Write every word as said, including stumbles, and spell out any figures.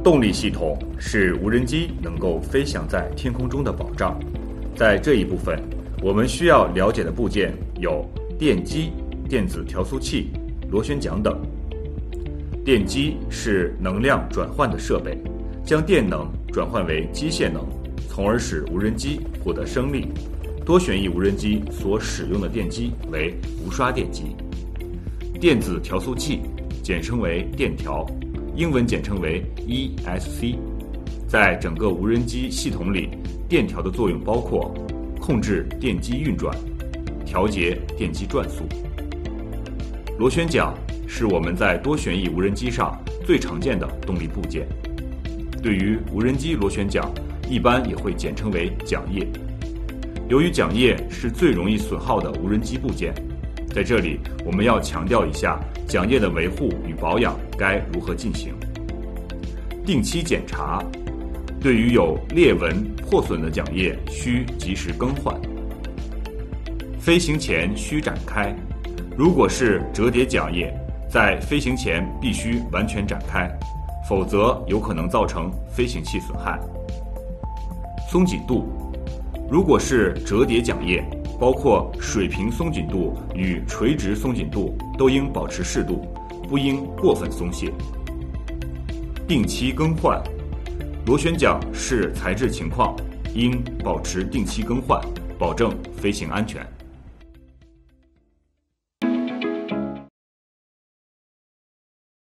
动力系统是无人机能够飞翔在天空中的保障。在这一部分，我们需要了解的部件有电机、电子调速器、螺旋桨等。电机是能量转换的设备，将电能转换为机械能，从而使无人机获得升力。多旋翼无人机所使用的电机为无刷电机。电子调速器简称为电调，英文简称为 E S C。 在整个无人机系统里，电调的作用包括控制电机运转，调节电机转速。螺旋桨是我们在多旋翼无人机上最常见的动力部件。对于无人机螺旋桨，一般也会简称为桨叶。由于桨叶是最容易损耗的无人机部件，在这里我们要强调一下桨叶的维护与保养该如何进行。定期检查，对于有裂纹、破损的桨叶需及时更换。飞行前需展开，如果是折叠桨叶，在飞行前必须完全展开，否则有可能造成飞行器损害。松紧度，如果是折叠桨叶，包括水平松紧度与垂直松紧度都应保持适度，不应过分松懈。定期更换，螺旋桨视材质情况，应保持定期更换，保证飞行安全。